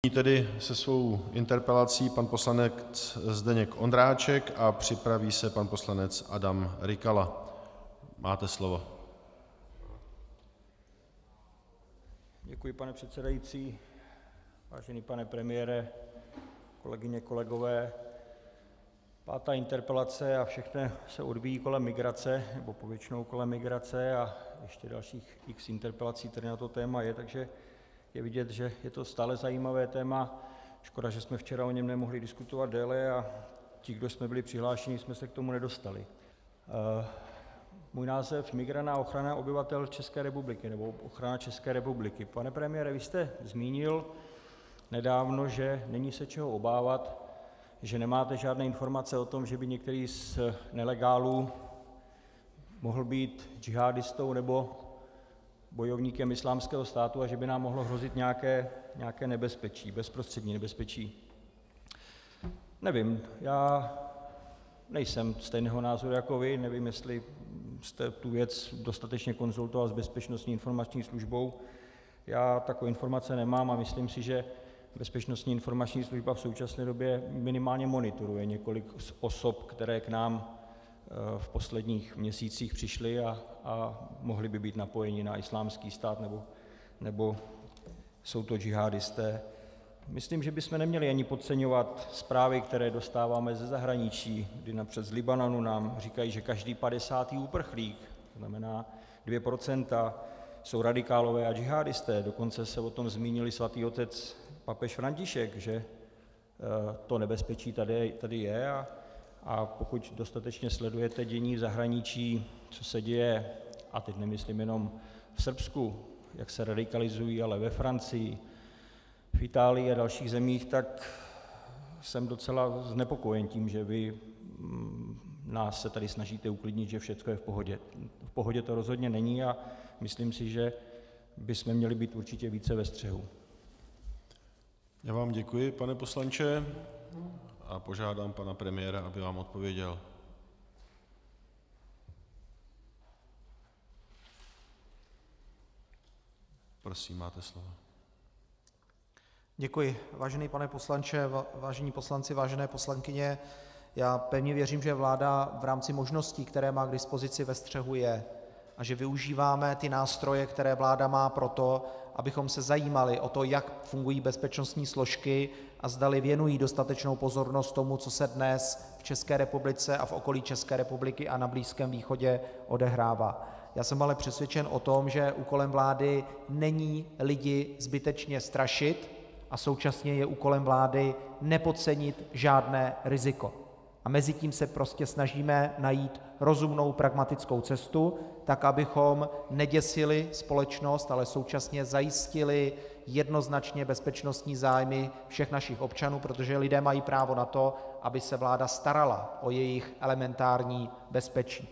Nyní tedy se svou interpelací pan poslanec Zdeněk Ondráček a připraví se pan poslanec Adam Rykala. Máte slovo. Děkuji, pane předsedající. Vážený pane premiére, kolegyně, kolegové, pátá interpelace a všechno se odvíjí kolem migrace, nebo povětšinou kolem migrace a ještě dalších x interpelací, které na to téma je, takže je vidět, že je to stále zajímavé téma. Škoda, že jsme včera o něm nemohli diskutovat déle a ti, kdo jsme byli přihlášeni, jsme se k tomu nedostali. Můj název Migrant a ochrana obyvatel České republiky, nebo ochrana České republiky. Pane premiére, vy jste zmínil nedávno, že není se čeho obávat, že nemáte žádné informace o tom, že by některý z nelegálů mohl být džihádistou nebo bojovníkem Islámského státu a že by nám mohlo hrozit nějaké nebezpečí, bezprostřední nebezpečí. Nevím, já nejsem stejného názoru jako vy, nevím, jestli jste tu věc dostatečně konzultoval s Bezpečnostní informační službou. Já takové informace nemám a myslím si, že Bezpečnostní informační služba v současné době minimálně monitoruje několik osob, které k nám v posledních měsících přišly a mohly by být napojeni na Islámský stát nebo jsou to džihádisté. Myslím, že bychom neměli ani podceňovat zprávy, které dostáváme ze zahraničí, kdy napřed z Libanonu nám říkají, že každý 50. uprchlík, to znamená 2 %, jsou radikálové a džihádisté. Dokonce se o tom zmínil svatý otec papež František, že to nebezpečí tady je a pokud dostatečně sledujete dění v zahraničí, co se děje, a teď nemyslím jenom v Srbsku, jak se radikalizují, ale ve Francii, v Itálii a dalších zemích, tak jsem docela znepokojen tím, že vy nás se tady snažíte uklidnit, že všechno je v pohodě. V pohodě to rozhodně není a myslím si, že bychom měli být určitě více ve střehu. Já vám děkuji, pane poslanče, a požádám pana premiéra, aby vám odpověděl. Prosím, máte slovo. Děkuji. Vážený pane poslanče, vážení poslanci, vážené poslankyně, já pevně věřím, že vláda v rámci možností, které má k dispozici, ve střehu je a že využíváme ty nástroje, které vláda má pro to, abychom se zajímali o to, jak fungují bezpečnostní složky a zdali věnují dostatečnou pozornost tomu, co se dnes v České republice a v okolí České republiky a na Blízkém východě odehrává. Já jsem ale přesvědčen o tom, že úkolem vlády není lidi zbytečně strašit a současně je úkolem vlády nepodcenit žádné riziko. A mezi tím se prostě snažíme najít rozumnou pragmatickou cestu, tak abychom neděsili společnost, ale současně zajistili jednoznačně bezpečnostní zájmy všech našich občanů, protože lidé mají právo na to, aby se vláda starala o jejich elementární bezpečí.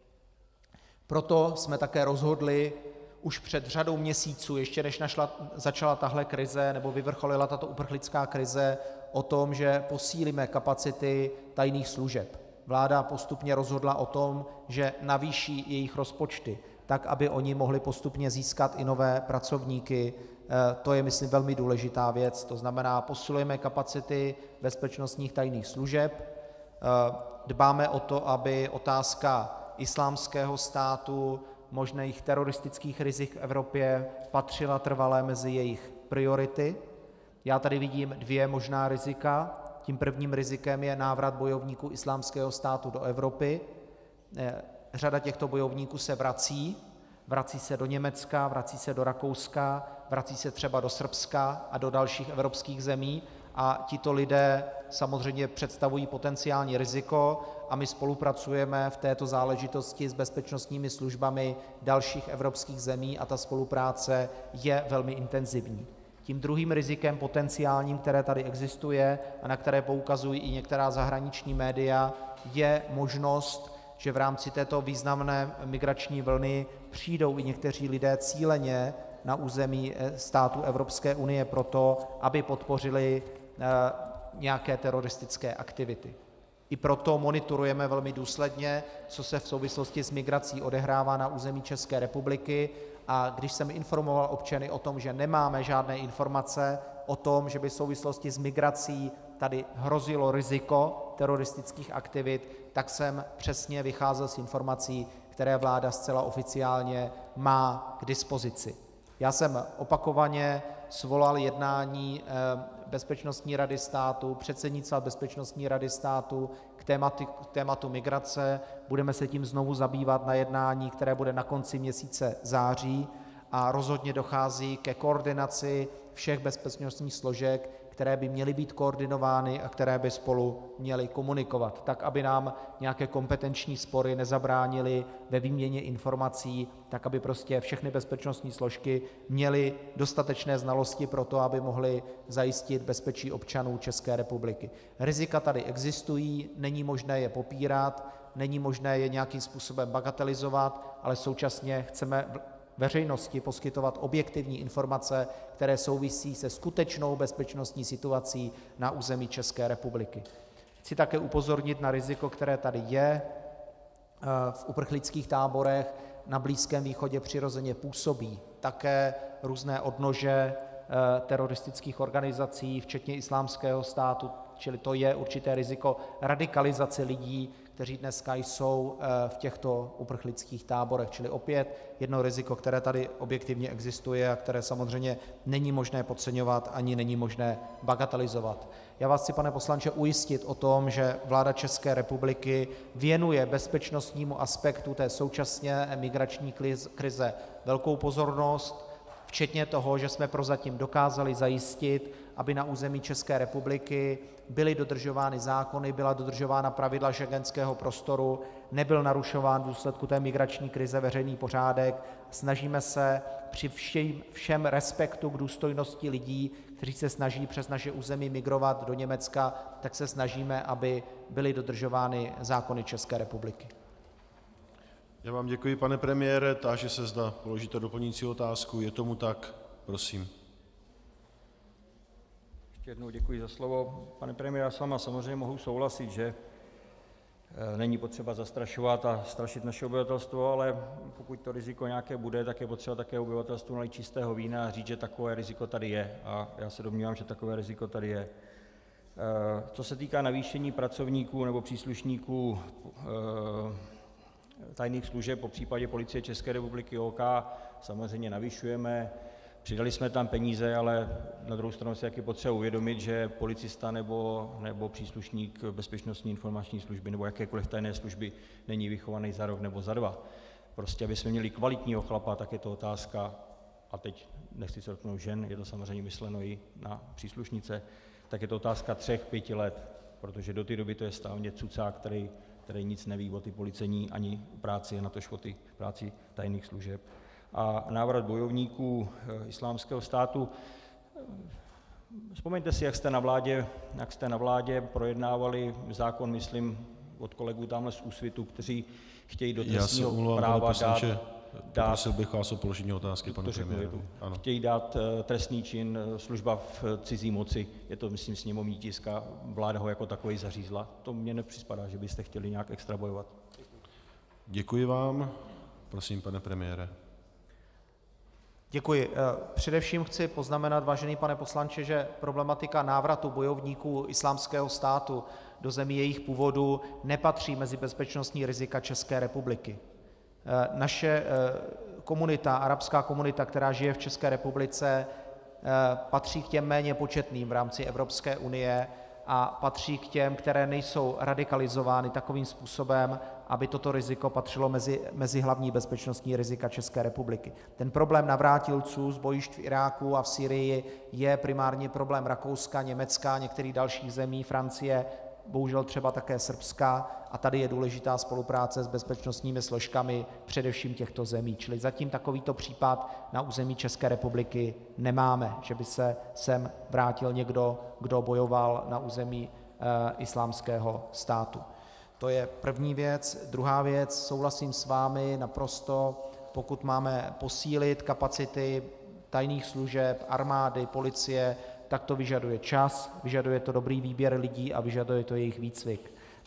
Proto jsme také rozhodli už před řadou měsíců, ještě než začala tahle krize nebo vyvrcholila tato uprchlická krize, o tom, že posílíme kapacity tajných služeb. Vláda postupně rozhodla o tom, že navýší jejich rozpočty, tak aby oni mohli postupně získat i nové pracovníky. To je, myslím, velmi důležitá věc. To znamená, posilujeme kapacity bezpečnostních tajných služeb, dbáme o to, aby otázka Islámského státu, možných teroristických rizik v Evropě patřila trvale mezi jejich priority. Já tady vidím 2 možná rizika. Tím prvním rizikem je návrat bojovníků Islámského státu do Evropy. Řada těchto bojovníků se vrací se do Německa, vrací se do Rakouska, vrací se třeba do Srbska a do dalších evropských zemí a tito lidé samozřejmě představují potenciální riziko a my spolupracujeme v této záležitosti s bezpečnostními službami dalších evropských zemí a ta spolupráce je velmi intenzivní. Tím druhým rizikem potenciálním, které tady existuje a na které poukazují i některá zahraniční média, je možnost, že v rámci této významné migrační vlny přijdou i někteří lidé cíleně na území států Evropské unie proto, aby podpořili nějaké teroristické aktivity. I proto monitorujeme velmi důsledně, co se v souvislosti s migrací odehrává na území České republiky, a když jsem informoval občany o tom, že nemáme žádné informace o tom, že by v souvislosti s migrací tady hrozilo riziko teroristických aktivit, tak jsem přesně vycházel z informací, které vláda zcela oficiálně má k dispozici. Já jsem opakovaně svolal jednání Bezpečnostní rady státu, předsednictva Bezpečnostní rady státu k tématu migrace. Budeme se tím znovu zabývat na jednání, které bude na konci měsíce září, a rozhodně dochází ke koordinaci všech bezpečnostních složek, které by měly být koordinovány a které by spolu měly komunikovat, tak aby nám nějaké kompetenční spory nezabránily ve výměně informací, tak aby prostě všechny bezpečnostní složky měly dostatečné znalosti pro to, aby mohly zajistit bezpečí občanů České republiky. Rizika tady existují, není možné je popírat, není možné je nějakým způsobem bagatelizovat, ale současně chceme veřejnosti poskytovat objektivní informace, které souvisí se skutečnou bezpečnostní situací na území České republiky. Chci také upozornit na riziko, které tady je. V uprchlických táborech na Blízkém východě přirozeně působí také různé odnože teroristických organizací, včetně Islámského státu, čili to je určité riziko radikalizace lidí, kteří dneska jsou v těchto uprchlických táborech. Čili opět jedno riziko, které tady objektivně existuje a které samozřejmě není možné podceňovat ani není možné bagatelizovat. Já vás chci, pane poslanče, ujistit o tom, že vláda České republiky věnuje bezpečnostnímu aspektu té současné migrační krize velkou pozornost, včetně toho, že jsme prozatím dokázali zajistit, aby na území České republiky byly dodržovány zákony, byla dodržována pravidla schengenského prostoru, nebyl narušován v důsledku té migrační krize veřejný pořádek. Snažíme se při všem respektu k důstojnosti lidí, kteří se snaží přes naše území migrovat do Německa, tak se snažíme, aby byly dodržovány zákony České republiky. Já vám děkuji, pane premiére. Táži se, zda položíte doplňující otázku. Je tomu tak? Prosím. Ještě jednou děkuji za slovo. Pane premiére, já s vámi samozřejmě mohu souhlasit, že není potřeba zastrašovat a strašit naše obyvatelstvo, ale pokud to riziko nějaké bude, tak je potřeba také obyvatelstvu nalít čistého vína a říct, že takové riziko tady je. A já se domnívám, že takové riziko tady je. Co se týká navýšení pracovníků nebo příslušníků tajných služeb, popřípadě Policie České republiky, OK, samozřejmě navyšujeme, přidali jsme tam peníze, ale na druhou stranu si taky potřeba uvědomit, že policista nebo příslušník Bezpečnostní informační služby nebo jakékoliv tajné služby není vychovaný za rok nebo za dva. Prostě abychom měli kvalitního chlapa, tak je to otázka, a teď nechci se dotknout žen, je to samozřejmě myšleno i na příslušnice, tak je to otázka 3-5 let, protože do té doby to je stále cucák, který nic neví o ty policejní ani práci, natož o ty práci tajných služeb. A návrat bojovníků Islámského státu. Vzpomeňte si, jak jste na vládě projednávali zákon, myslím, od kolegů tamhle z Úsvitu, kteří chtějí do trestního práva poprosil bych vás o položení otázky, pane premiére. Chtějí dát trestný čin služba v cizí moci. Je to, myslím, sněmovní tisk a vláda ho jako takový zařízla. To mně nepřipadá, že byste chtěli nějak extra bojovat. Děkuji vám. Prosím, pane premiére. Děkuji. Především chci poznamenat, vážený pane poslanče, že problematika návratu bojovníků Islámského státu do zemí jejich původu nepatří mezi bezpečnostní rizika České republiky. Naše komunita, arabská komunita, která žije v České republice, patří k těm méně početným v rámci Evropské unie a patří k těm, které nejsou radikalizovány takovým způsobem, aby toto riziko patřilo mezi hlavní bezpečnostní rizika České republiky. Ten problém navrátilců z bojišť v Iráku a v Sýrii je primárně problém Rakouska, Německa, některých dalších zemí, Francie, bohužel třeba také Srbska, a tady je důležitá spolupráce s bezpečnostními složkami především těchto zemí. Čili zatím takovýto případ na území České republiky nemáme, že by se sem vrátil někdo, kdo bojoval na území Islámského státu. To je první věc. Druhá věc, souhlasím s vámi naprosto, pokud máme posílit kapacity tajných služeb, armády, policie, tak to vyžaduje čas, vyžaduje to dobrý výběr lidí a vyžaduje to jejich výcvik.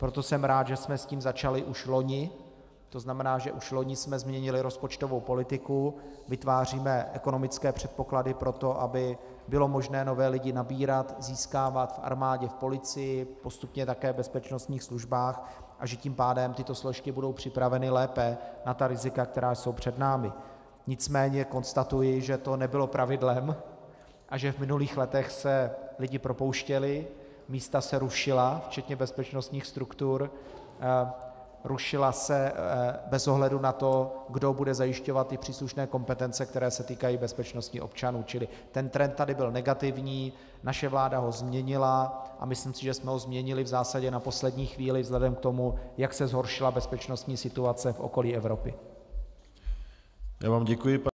Proto jsem rád, že jsme s tím začali už loni, to znamená, že už loni jsme změnili rozpočtovou politiku, vytváříme ekonomické předpoklady pro to, aby bylo možné nové lidi nabírat, získávat v armádě, v policii, postupně také v bezpečnostních službách a že tím pádem tyto složky budou připraveny lépe na ta rizika, která jsou před námi. Nicméně konstatuji, že to nebylo pravidlem a že v minulých letech se lidi propouštěli, místa se rušila, včetně bezpečnostních struktur, rušila se bez ohledu na to, kdo bude zajišťovat ty příslušné kompetence, které se týkají bezpečnosti občanů. Čili ten trend tady byl negativní, naše vláda ho změnila a myslím si, že jsme ho změnili v zásadě na poslední chvíli vzhledem k tomu, jak se zhoršila bezpečnostní situace v okolí Evropy. Já vám děkuji.